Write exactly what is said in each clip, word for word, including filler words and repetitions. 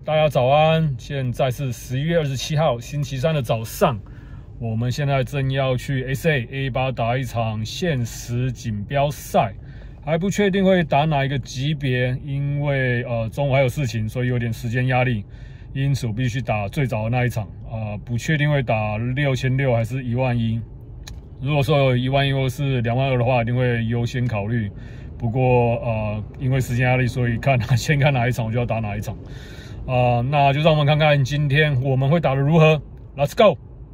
大家早安！现在是十一月二十七号星期三的早上，我们现在正要去 S A A 八打一场限时锦标赛，还不确定会打哪一个级别，因为呃中午还有事情，所以有点时间压力，因此我必须打最早的那一场。呃，不确定会打六千六还是一万一。如果说有一万一或是两万二的话，一定会优先考虑。不过呃，因为时间压力，所以看先看哪一场我就要打哪一场。啊、呃，那就让我们看看今天我们会打得如何。Let's go！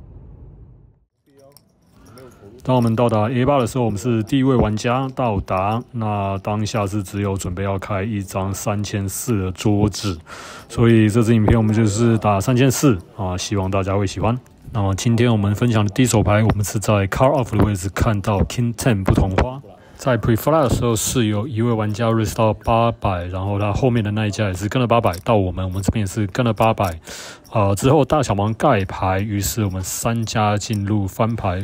当我们到达 A 八的时候，我们是第一位玩家到达。那当下是只有准备要开一张三千四的桌子，所以这支影片我们就是打三千四啊，希望大家会喜欢。那么今天我们分享的第一手牌，我们是在 Card Off 的位置看到 King Ten 不同花。在 Pre-Flop 的时候是有一位玩家 raise 到八百，然后他后面的那一家也是跟了八百到我们，我们这边也是跟了八百。呃，之后大小盲盖牌，于是我们三家进入翻牌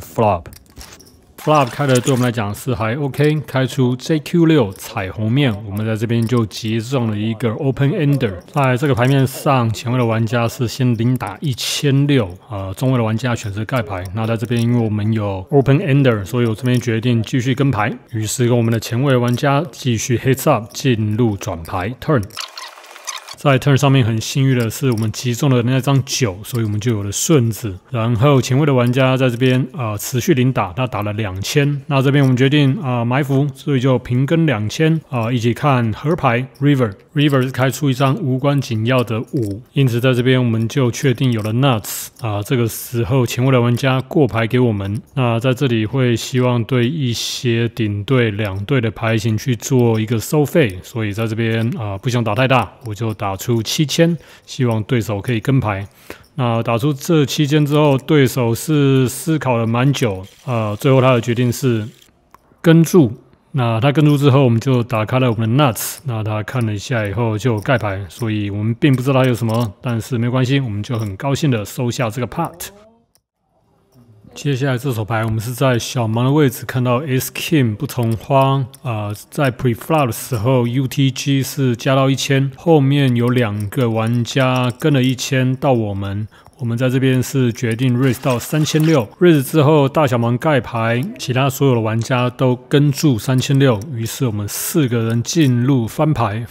Flop。Flop 开的对我们来讲是还 OK， 开出 J Q 六彩虹面，我们在这边就结中了一个 Open Ender。在这个牌面上，前位的玩家是先零打一千六，呃，中位的玩家选择盖牌。那在这边因为我们有 Open Ender， 所以我这边决定继续跟牌，于是跟我们的前位玩家继续 Heads Up 进入转牌 Turn。在 turn 上面很幸运的是，我们击中了那张九，所以我们就有了顺子。然后前位的玩家在这边啊、呃、持续零打，他打了两千。那这边我们决定啊、呃、埋伏，所以就平跟两千啊一起看合牌 river。river 是开出一张无关紧要的五，因此在这边我们就确定有了 nuts 啊、呃。这个时候前位的玩家过牌给我们，那在这里会希望对一些顶对两对的牌型去做一个收费，所以在这边啊、呃、不想打太大，我就打。打出七千，希望对手可以跟牌。那打出这七千之后，对手是思考了蛮久，呃，最后他的决定是跟住。那他跟住之后，我们就打开了我们的 nuts。那他看了一下以后就盖牌，所以我们并不知道他有什么，但是没关系，我们就很高兴的收下这个 part。接下来这手牌，我们是在小盲的位置看到 S King 不同花，呃，在 Pre-Flop 的时候 U T G 是加到一千，后面有两个玩家跟了一千到我们，我们在这边是决定 raise 到三千六 ，raise 之后大小盲盖牌，其他所有的玩家都跟住三千六，于是我们四个人进入翻牌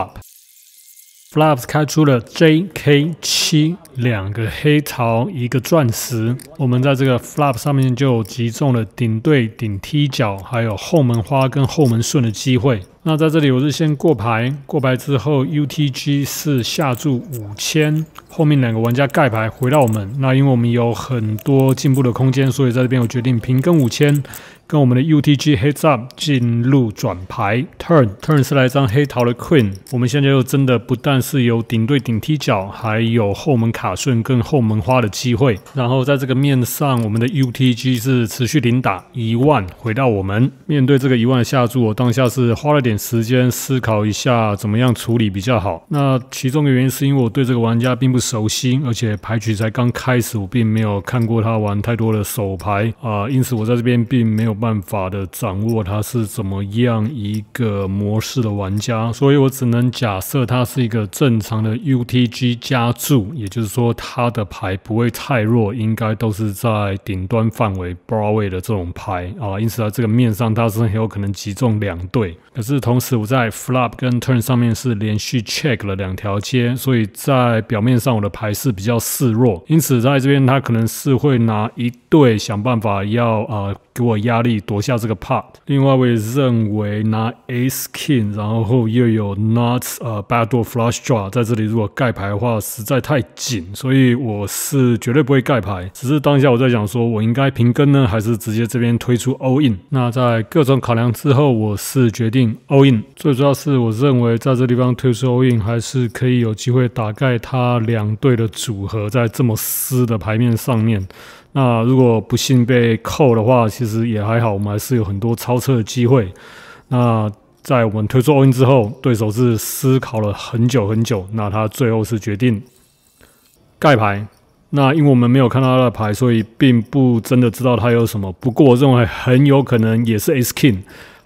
Flop。Flop 开出了 J K 七，两个黑桃，一个钻石。我们在这个 Flop 上面就击中了顶对、顶踢脚，还有后门花跟后门顺的机会。那在这里我是先过牌，过牌之后 U T G 是下注五千，后面两个玩家盖牌回到我们。那因为我们有很多进步的空间，所以在这边我决定平跟五千。跟我们的 U T G Heads Up 进入转牌 Turn Turn 是来一张黑桃的 Queen， 我们现在就真的不但是有顶对顶踢脚，还有后门卡顺跟后门花的机会。然后在这个面上，我们的 U T G 是持续零打一万回到我们。面对这个一万的下注，我当下是花了点时间思考一下怎么样处理比较好。那其中的原因是因为我对这个玩家并不熟悉，而且牌局才刚开始，我并没有看过他玩太多的手牌啊、呃，因此我在这边并没有办法的掌握他是怎么样一个模式的玩家，所以我只能假设他是一个正常的 U T G 加注，也就是说他的牌不会太弱，应该都是在顶端范围 Broadway 的这种牌啊，因此在这个面上他是很有可能击中两对。可是同时我在 Flop 跟 Turn 上面是连续 check 了两条街，所以在表面上我的牌是比较示弱，因此在这边他可能是会拿一对想办法要呃给我压力夺下这个 pot。另外我也认为拿 Ace King 然后又有 Nuts 呃 Backdoor Flush Draw 在这里如果盖牌的话实在太紧，所以我是绝对不会盖牌。只是当下我在想说我应该平跟呢，还是直接这边推出 All In。那在各种考量之后，我是决定 All In。最主要是我认为在这地方推出 All In 还是可以有机会打盖他两队的组合在这么湿的牌面上面。那如果不幸被扣的话，其实也还好，我们还是有很多超车的机会。那在我们推出 All In 之后，对手是思考了很久很久，那他最后是决定盖牌。那因为我们没有看到他的牌，所以并不真的知道他有什么。不过我认为很有可能也是 Ace King。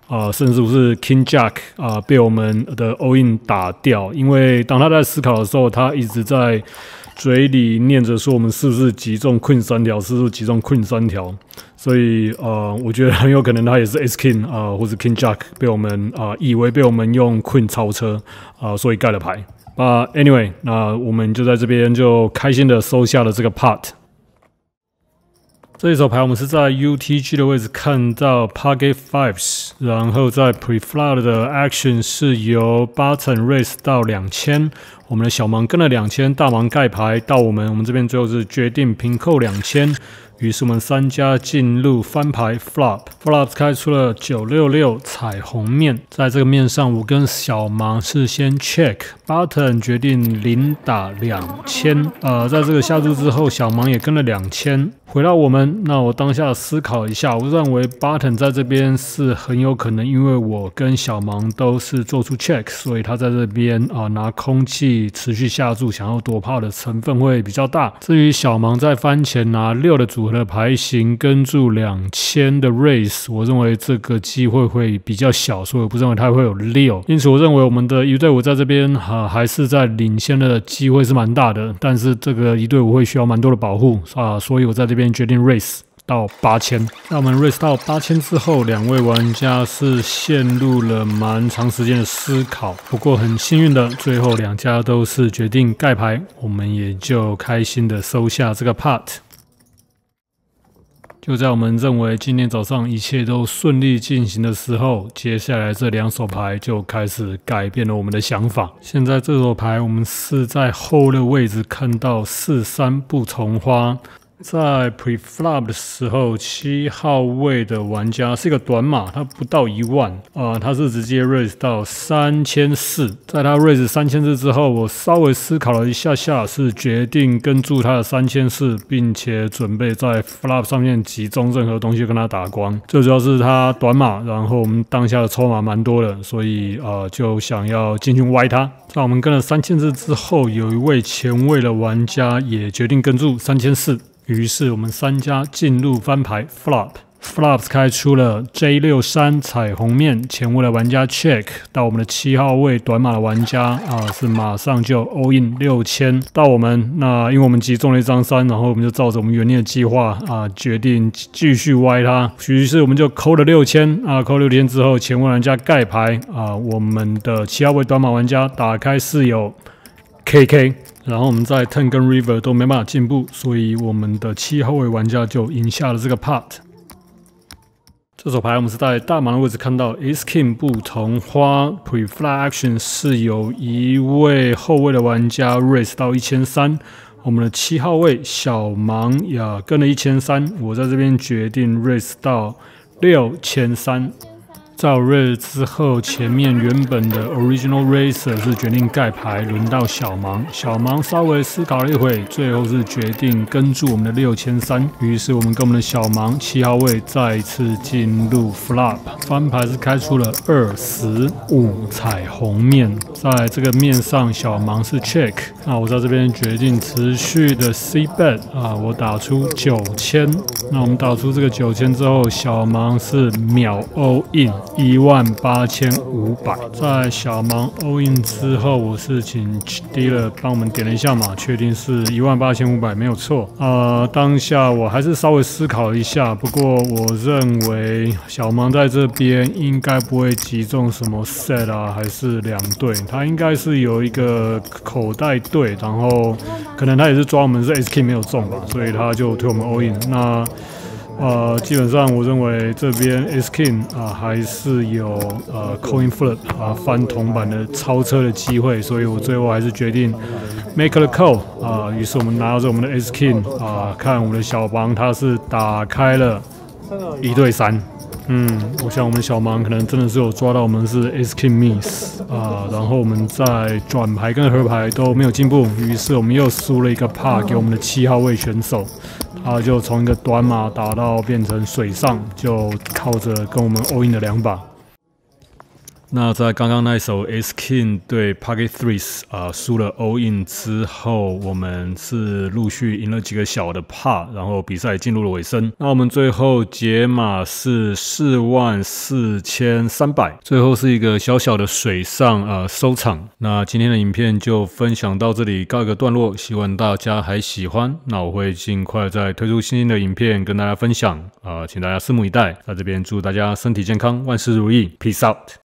啊、呃，甚至是 King Jack 啊、呃，被我们的 all in 打掉。因为当他在思考的时候，他一直在嘴里念着说我们是不是击中 Queen 三条，是不是击中 Queen 三条。所以呃，我觉得很有可能他也是 S King 啊、呃，或是 King Jack 被我们啊、呃、以为被我们用 Queen 超车啊、呃，所以盖了牌。啊、uh, ，Anyway， 那我们就在这边就开心的收下了这个 pot。这一手牌我们是在 U T G 的位置看到 Pocket Fives， 然后在 Preflop 的 Action 是由 Button Raise 到两千，我们的小盲跟了两千，大盲盖牌到我们，我们这边最后是决定平扣两千。于是我们三家进入翻牌 flop，flop 开出了九六六彩虹面，在这个面上我跟小盲是先 check，button 决定零打两千，呃，在这个下注之后，小盲也跟了两千。回到我们，那我当下思考一下，我认为 button 在这边是很有可能，因为我跟小盲都是做出 check， 所以他在这边啊、呃、拿空气持续下注，想要夺炮的成分会比较大。至于小盲在翻前拿六的组合的牌型跟住两千的 raise， 我认为这个机会会比较小，所以我不认为它会有六。因此我认为我们的一队伍在这边啊还是在领先的机会是蛮大的，但是这个一队伍会需要蛮多的保护啊，所以我在这边决定 raise 到八千。那我们 raise 到八千之后，两位玩家是陷入了蛮长时间的思考。不过很幸运的，最后两家都是决定盖牌，我们也就开心的收下这个 pot。就在我们认为今天早上一切都顺利进行的时候，接下来这两手牌就开始改变了我们的想法。现在这手牌我们是在后的位置看到四三不从花。在 preflop 的时候，七号位的玩家是一个短码，他不到一万啊、呃，他是直接 raise 到三千四。在他 raise 三千四之后，我稍微思考了一下下，是决定跟住他的三千四，并且准备在 flop 上面集中任何东西跟他打光。最主要是他短码，然后我们当下的筹码蛮多的，所以呃就想要进去歪他。在我们跟了三千四之后，有一位前卫的玩家也决定跟住三千四。于是我们三家进入翻牌 flop，flops 开出了 J 六三彩虹面，前卫的玩家 check 到我们的七号位短码的玩家啊是马上就 all in 六千到我们。那因为我们击中了一张三，然后我们就照着我们原定的计划啊决定继续歪它，于是我们就扣了六千啊，扣六千之后前卫玩家盖牌啊，我们的七号位短码玩家打开是有 K K。然后我们在 turn 跟 river 都没办法进步，所以我们的七号位玩家就赢下了这个 pot。这手牌我们是在大盲的位置看到 Ace King 不同花 preflop action 是有一位后卫的玩家 raise 到一千三，我们的七号位小盲也跟了一千三，我在这边决定 raise 到六千三。在 raise 之后，前面原本的 original raiser 是决定盖牌，轮到小盲。小盲稍微思考了一会，最后是决定跟住我们的六千三。于是我们跟我们的小盲七号位再次进入 flop， 翻牌是开出了二十五彩虹面。在这个面上，小盲是 check， 那我在这边决定持续的 c bet 啊，我打出九千。那我们打出这个九千之后，小盲是秒 all in。一万八千五百，在小盲 all in 之后，我是请 dealer 帮我们点了一下码，确定是一万八千五百没有错。呃，当下我还是稍微思考了一下，不过我认为小盲在这边应该不会击中什么 set 啊，还是两队，他应该是有一个口袋队，然后可能他也是抓我们是 S K 没有中吧，所以他就推我们 all in。那呃，基本上我认为这边 S King 啊、呃、还是有呃 coin flip 啊翻铜板的超车的机会，所以我最后还是决定 make the call 啊、呃。于是我们拿着我们的 S King 啊、呃，看我们的小盲他是打开了一对三。嗯，我想我们小盲可能真的是有抓到我们是 S King miss 啊、呃，然后我们在转牌跟合牌都没有进步，于是我们又输了一个 par 给我们的七号位选手。他就从一个短码打到变成水上，就靠着跟我们 all in 的两把。 那在刚刚那一首 Ace King 对 Pocket Threes 啊、呃、输了 all in 之后，我们是陆续赢了几个小的 pot， 然后比赛进入了尾声。那我们最后解码是四万四千三百，最后是一个小小的水上呃收场。那今天的影片就分享到这里告一个段落，希望大家还喜欢。那我会尽快再推出新的影片跟大家分享啊、呃，请大家拭目以待。在这边祝大家身体健康，万事如意 ，Peace out。